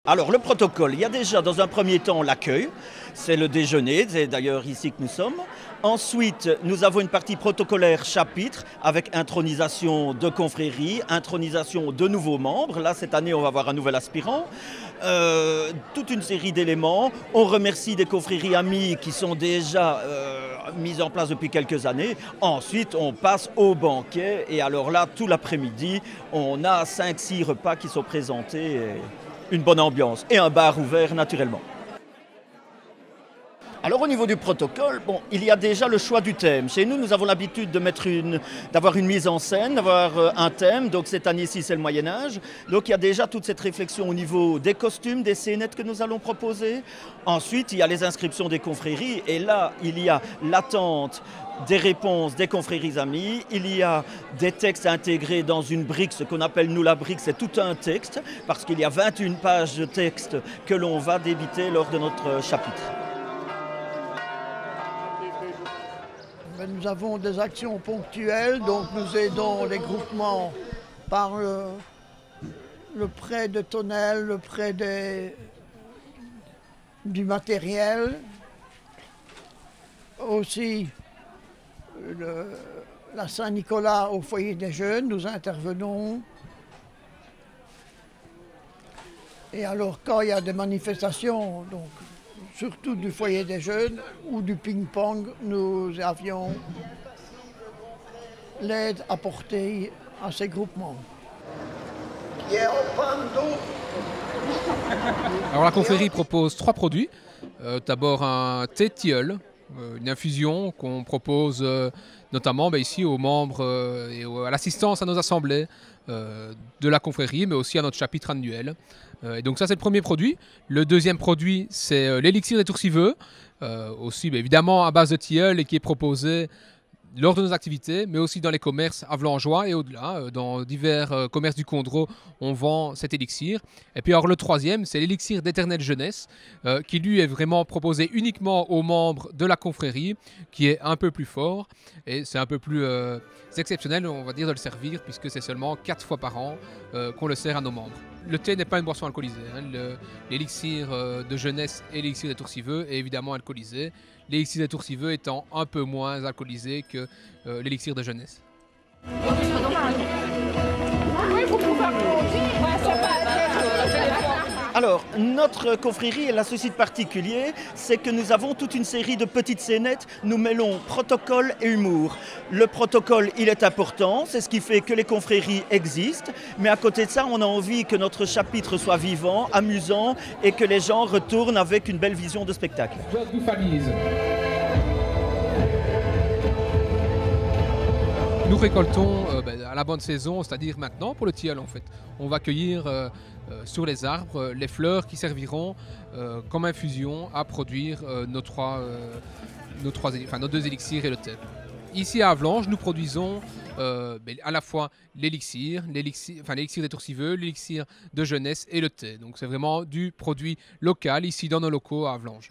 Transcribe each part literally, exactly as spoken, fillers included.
Alors le protocole, il y a déjà dans un premier temps l'accueil, c'est le déjeuner, c'est d'ailleurs ici que nous sommes. Ensuite, nous avons une partie protocolaire chapitre avec intronisation de confrérie, intronisation de nouveaux membres. Là, cette année, on va avoir un nouvel aspirant. Euh, toute une série d'éléments. On remercie des confréries amies qui sont déjà euh, mises en place depuis quelques années. Ensuite, on passe au banquet et alors là, tout l'après-midi, on a cinq six repas qui sont présentés. Et une bonne ambiance et un bar ouvert naturellement. Alors au niveau du protocole, bon, il y a déjà le choix du thème. Chez nous, nous avons l'habitude de mettre une, d'avoir une mise en scène, d'avoir euh, un thème. Donc cette année-ci, c'est le Moyen-Âge. Donc il y a déjà toute cette réflexion au niveau des costumes, des scénettes que nous allons proposer. Ensuite, il y a les inscriptions des confréries. Et là, il y a l'attente des réponses des confréries amies, il y a des textes intégrés dans une brique, ce qu'on appelle nous la brique, c'est tout un texte, parce qu'il y a vingt et une pages de texte que l'on va débiter lors de notre chapitre. Nous avons des actions ponctuelles, donc nous aidons les groupements par le, le prêt de tonnelles, le prêt des, du matériel, aussi Le, la Saint-Nicolas au foyer des jeunes, nous intervenons. Et alors quand il y a des manifestations, donc, surtout du foyer des jeunes ou du ping-pong, nous avions l'aide apportée à ces groupements. Alors la confrérie propose trois produits. Euh, D'abord un thé tilleul, une infusion qu'on propose euh, notamment bah, ici aux membres euh, et à l'assistance à nos assemblées euh, de la confrérie, mais aussi à notre chapitre annuel. Euh, et donc ça, c'est le premier produit. Le deuxième produit, c'est euh, l'élixir des Toursiveux, euh, aussi bah, évidemment à base de tilleul et qui est proposé lors de nos activités, mais aussi dans les commerces avlangeois et au-delà. Dans divers euh, commerces du Condro, on vend cet élixir. Et puis alors le troisième, c'est l'élixir d'éternelle jeunesse, euh, qui lui est vraiment proposé uniquement aux membres de la confrérie, qui est un peu plus fort. Et c'est un peu plus euh, exceptionnel, on va dire, de le servir, puisque c'est seulement quatre fois par an euh, qu'on le sert à nos membres. Le thé n'est pas une boisson alcoolisée. Hein. L'élixir euh, de jeunesse et l'élixir des Toursiveux est évidemment alcoolisé. L'élixir des Toursiveux étant un peu moins alcoolisé que euh, l'élixir de jeunesse. Alors, notre confrérie, elle a ceci de particulier, c'est que nous avons toute une série de petites scénettes, nous mêlons protocole et humour. Le protocole, il est important, c'est ce qui fait que les confréries existent, mais à côté de ça, on a envie que notre chapitre soit vivant, amusant et que les gens retournent avec une belle vision de spectacle. Nous récoltons euh, ben, à la bonne saison, c'est-à-dire maintenant pour le tilleul en fait. On va cueillir euh, euh, sur les arbres euh, les fleurs qui serviront euh, comme infusion à produire euh, nos, trois, euh, nos, trois, enfin, nos deux élixirs et le thé. Ici à Avlanges, nous produisons euh, ben, à la fois l'élixir, l'élixir enfin, l'élixir des Toursiveux, l'élixir de jeunesse et le thé. Donc c'est vraiment du produit local ici dans nos locaux à Avlanges.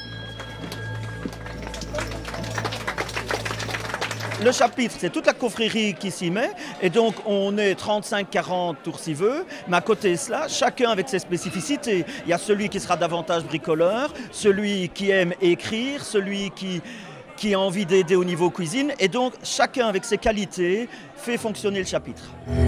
Le chapitre, c'est toute la confrérie qui s'y met, et donc on est trente-cinq quarante Toursiveux, mais à côté de cela, chacun avec ses spécificités. Il y a celui qui sera davantage bricoleur, celui qui aime écrire, celui qui, qui a envie d'aider au niveau cuisine, et donc chacun avec ses qualités fait fonctionner le chapitre.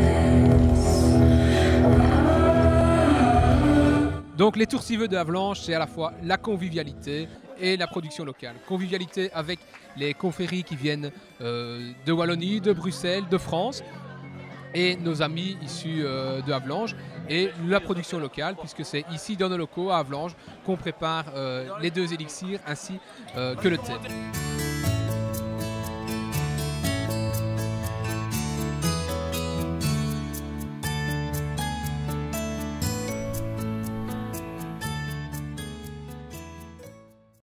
Donc les Toursiveux de Avlanges, c'est à la fois la convivialité et la production locale. Convivialité avec les confréries qui viennent euh, de Wallonie, de Bruxelles, de France et nos amis issus euh, de Avlanges et la production locale puisque c'est ici dans nos locaux à Avlanges qu'on prépare euh, les deux élixirs ainsi euh, que le thé.